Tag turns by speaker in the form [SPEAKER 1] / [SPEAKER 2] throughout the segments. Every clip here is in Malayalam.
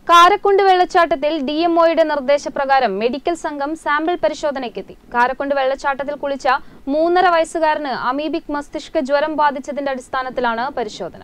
[SPEAKER 1] കാരക്കുണ്ട് വെള്ളച്ചാട്ടത്തിൽ ഡിഎംഒയുടെ നിർദ്ദേശപ്രകാരം മെഡിക്കൽ സംഘം സാമ്പിൾ പരിശോധനയ്ക്കെത്തി. കാരക്കുണ്ട് വെള്ളച്ചാട്ടത്തിൽ കുളിച്ച 3.5 വയസ്സുകാരന് അമീബിക് മസ്തിഷ്ക ജ്വരം ബാധിച്ചതിന്റെ അടിസ്ഥാനത്തിലാണ് പരിശോധന.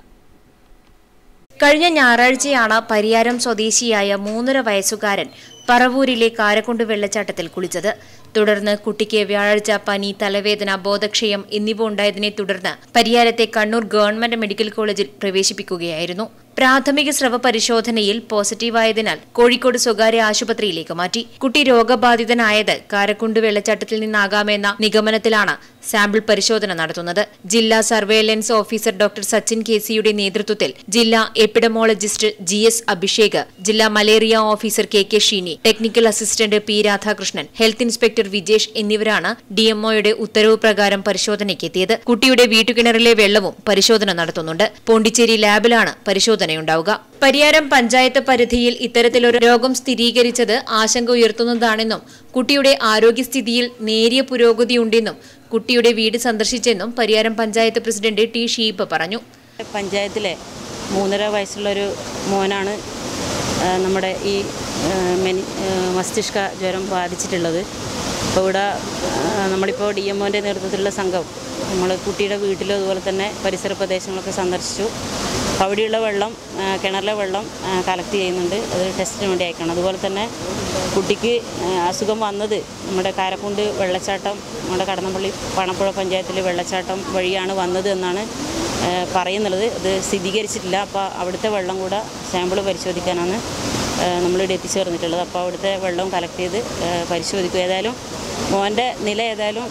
[SPEAKER 2] കഴിഞ്ഞ ഞായറാഴ്ചയാണ് പരിയാരം സ്വദേശിയായ 3.5 വയസ്സുകാരൻ പറവൂരിലെ കാരക്കുണ്ട് വെള്ളച്ചാട്ടത്തിൽ കുളിച്ചത്. തുടർന്ന് കുട്ടിക്ക് വ്യാഴാഴ്ച പനി, തലവേദന, ബോധക്ഷയം എന്നിവ ഉണ്ടായതിനെ തുടർന്ന് പരിയാരത്തെ കണ്ണൂർ ഗവൺമെന്റ് മെഡിക്കൽ കോളേജിൽ പ്രവേശിപ്പിക്കുകയായിരുന്നു. പ്രാഥമിക സ്രവ പരിശോധനയിൽ പോസിറ്റീവായതിനാൽ കോഴിക്കോട് സ്വകാര്യ ആശുപത്രിയിലേക്ക് മാറ്റി. കുട്ടി രോഗബാധിതനായത് കാരക്കുണ്ട് വെള്ളച്ചാട്ടത്തിൽ നിന്നാകാമെന്ന നിഗമനത്തിലാണ് സാമ്പിൾ പരിശോധന നടത്തുന്നത്. ജില്ലാ സർവേലൻസ് ഓഫീസർ ഡോക്ടർ സച്ചിൻ കെ.സിയുടെ നേതൃത്വത്തിൽ ജില്ലാ എപ്പിഡമോളജിസ്റ്റ് GS അഭിഷേക്, ജില്ലാ malaria officer KK Sheeni, technical assistant P Radhakrishnan, health inspector Vijesh എന്നിവരാണ് DMOയുടെ ഉത്തരവ് പ്രകാരം പരിശോധനയ്ക്കെത്തിയത്. കുട്ടിയുടെ വീട്ടുകിണറിലെ വെള്ളവും പരിശോധന നടത്തുന്നുണ്ട്. പോണ്ടിച്ചേരി ലാബിലാണ് പരിശോധനയുണ്ടാവുക. പരിയാരം പഞ്ചായത്ത് പരിധിയിൽ ഇത്തരത്തിലൊരു രോഗം സ്ഥിരീകരിച്ചത് ആശങ്ക ഉയർത്തുന്നതാണെന്നും കുട്ടിയുടെ ആരോഗ്യസ്ഥിതിയിൽ നേരിയ പുരോഗതിയുണ്ടെന്നും കുട്ടിയുടെ വീട് സന്ദർശിച്ചെന്നും പരിയാരം പഞ്ചായത്ത് പ്രസിഡന്റ് T ഷീബ പറഞ്ഞു.
[SPEAKER 3] പഞ്ചായത്തിലെ 3.5 വയസ്സുള്ളൊരു മോനാണ് നമ്മുടെ ഈ മസ്തിഷ്ക ജ്വരം ബാധിച്ചിട്ടുള്ളത്. അപ്പോൾ ഇവിടെ നമ്മളിപ്പോൾ DMOൻ്റെ നേതൃത്വത്തിലുള്ള സംഘം നമ്മൾ കുട്ടിയുടെ വീട്ടിലും അതുപോലെ തന്നെ പരിസര പ്രദേശങ്ങളൊക്കെ സന്ദർശിച്ചു. അവിടെയുള്ള വെള്ളം, കിണറിലെ വെള്ളം കളക്ട് ചെയ്യുന്നുണ്ട്. അത് ടെസ്റ്റിന് വേണ്ടി അയക്കണം. അതുപോലെ തന്നെ കുട്ടിക്ക് അസുഖം വന്നത് നമ്മുടെ കാരക്കുണ്ട് വെള്ളച്ചാട്ടം, നമ്മുടെ കടന്നപ്പള്ളി പണപ്പുഴ പഞ്ചായത്തിലെ വെള്ളച്ചാട്ടം വഴിയാണ് വന്നത് എന്നാണ് പറയുന്നത്. അത് സ്ഥിരീകരിച്ചിട്ടില്ല. അപ്പോൾ അവിടുത്തെ വെള്ളം കൂടെ സാമ്പിൾ പരിശോധിക്കാനാണ് നമ്മളിവിടെ എത്തിച്ചേർന്നിട്ടുള്ളത്. അപ്പോൾ അവിടുത്തെ വെള്ളം കളക്ട് ചെയ്ത് പരിശോധിക്കും. ഏതായാലും മോൻ്റെ നില ഏതായാലും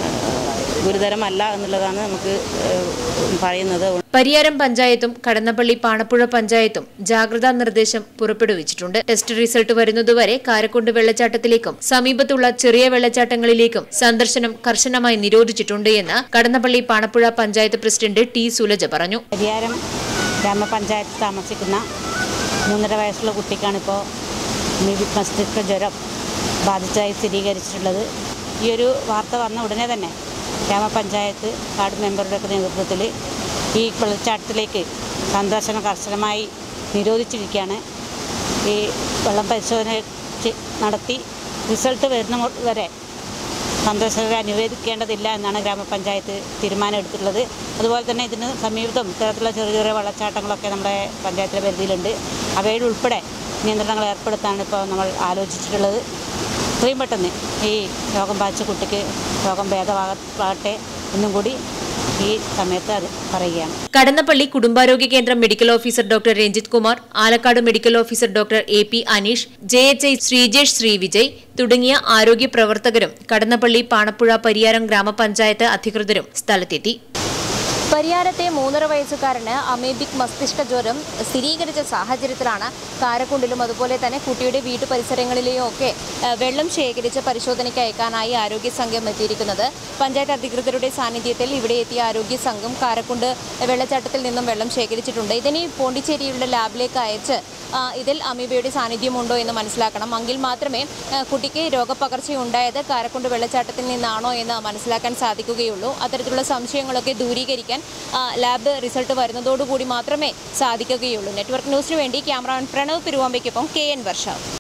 [SPEAKER 3] ഗുരുതരമല്ല എന്നുള്ളതാണ് നമുക്ക് പറയുന്നത്.
[SPEAKER 2] പരിയാരം പഞ്ചായത്തും കടന്നപ്പള്ളി പാണപ്പുഴ പഞ്ചായത്തും ജാഗ്രതാ നിർദ്ദേശം പുറപ്പെടുവിച്ചിട്ടുണ്ട്. ടെസ്റ്റ് റിസൾട്ട് വരുന്നതുവരെ കാരക്കുണ്ട് വെള്ളച്ചാട്ടത്തിലേക്കും സമീപത്തുള്ള ചെറിയ വെള്ളച്ചാട്ടങ്ങളിലേക്കും സന്ദർശനം കർശനമായി നിരോധിച്ചിട്ടുണ്ട് എന്ന് കടന്നപ്പള്ളി പാണപ്പുഴ പഞ്ചായത്ത് പ്രസിഡന്റ് T സുലജ പറഞ്ഞു.
[SPEAKER 3] പരിയാരം ഗ്രാമപഞ്ചായത്ത് താമസിക്കുന്ന 3.5 വയസ്സുള്ള കുട്ടിക്കാണിപ്പോൾ അമീബിക് മസ്തിഷ്ക ജ്വരം ബാധിച്ചതായി സ്ഥിരീകരിച്ചിട്ടുള്ളത്. ഈ ഒരു വാർത്ത വന്ന ഉടനെ തന്നെ ഗ്രാമപഞ്ചായത്ത് വാർഡ് മെമ്പറുടെയൊക്കെ നേതൃത്വത്തിൽ ഈ വെള്ളച്ചാട്ടത്തിലേക്ക് സന്ദർശനം കർശനമായി നിരോധിച്ചിരിക്കുകയാണ്. ഈ വെള്ളം പരിശോധന നടത്തി റിസൾട്ട് വരുന്ന വരെ സന്ദർശകരെ അനുവദിക്കേണ്ടതില്ല എന്നാണ് ഗ്രാമപഞ്ചായത്ത് തീരുമാനം എടുത്തിട്ടുള്ളത്. അതുപോലെ തന്നെ ഇതിന് സമീപത്തും ഇത്തരത്തിലുള്ള ചെറിയ ചെറിയ വെള്ളച്ചാട്ടങ്ങളൊക്കെ നമ്മുടെ പഞ്ചായത്തിലെ പരിധിയിലുണ്ട്. അവയിൽ ഉൾപ്പെടെ നിയന്ത്രണങ്ങൾ ഏർപ്പെടുത്താനാണ് ഇപ്പോൾ നമ്മൾ ആലോചിച്ചിട്ടുള്ളത്. ഇത്രയും പെട്ടെന്ന് ഈ രോഗം ബാധിച്ച കുട്ടിക്ക് രോഗം ഭേദമാകട്ടെ എന്നും കൂടി ഈ സമയത്ത് അത് പറയുകയാണ്.
[SPEAKER 2] കടന്നപ്പള്ളി കുടുംബാരോഗ്യ കേന്ദ്രം medical officer doctor Ranjith Kumar, Alakkad medical officer doctor AP Aneesh, JHI Sreejesh, Srivijay തുടങ്ങിയ ആരോഗ്യ പ്രവർത്തകരും കടന്നപ്പള്ളി പാണപ്പുഴ പരിയാരം ഗ്രാമപഞ്ചായത്ത് അധികൃതരും സ്ഥലത്തെത്തി.
[SPEAKER 4] പരിയാരത്തെ 3.5 വയസ്സുകാരന് അമീബിക് മസ്തിഷ്ക ജ്വരം സ്ഥിരീകരിച്ച സാഹചര്യത്തിലാണ് കാരക്കുണ്ടിലും അതുപോലെ തന്നെ കുട്ടിയുടെ വീട്ടു പരിസരങ്ങളിലെയും ഒക്കെ വെള്ളം ശേഖരിച്ച് പരിശോധനയ്ക്ക് അയക്കാനായി ആരോഗ്യ സംഘം എത്തിയിരിക്കുന്നത്. പഞ്ചായത്ത് അധികൃതരുടെ സാന്നിധ്യത്തിൽ ഇവിടെ എത്തിയ ആരോഗ്യ സംഘം കാരക്കുണ്ട് വെള്ളച്ചാട്ടത്തിൽ നിന്നും വെള്ളം ശേഖരിച്ചിട്ടുണ്ട്. ഇതിനെ പോണ്ടിച്ചേരിയുടെ ലാബിലേക്ക് അയച്ച് ഇതിൽ അമീബയുടെ സാന്നിധ്യമുണ്ടോ എന്ന് മനസ്സിലാക്കണം. എങ്കിൽ മാത്രമേ കുട്ടിക്ക് രോഗപകർച്ചയുണ്ടായത് കാരക്കുണ്ട് വെള്ളച്ചാട്ടത്തിൽ നിന്നാണോ എന്ന് മനസ്സിലാക്കാൻ സാധിക്കുകയുള്ളൂ. അത്തരത്തിലുള്ള സംശയങ്ങളൊക്കെ ദൂരീകരിക്കാൻ ലാബ് റിസൾട്ട് വരുന്നതോടുകൂടി മാത്രമേ സാധിക്കുകയുള്ളൂ. നെറ്റ്വർക്ക് ന്യൂസിനു വേണ്ടി ക്യാമറാമാൻ പ്രണവ് പെരുവാമ്പയ്ക്കൊപ്പം KN വർഷ.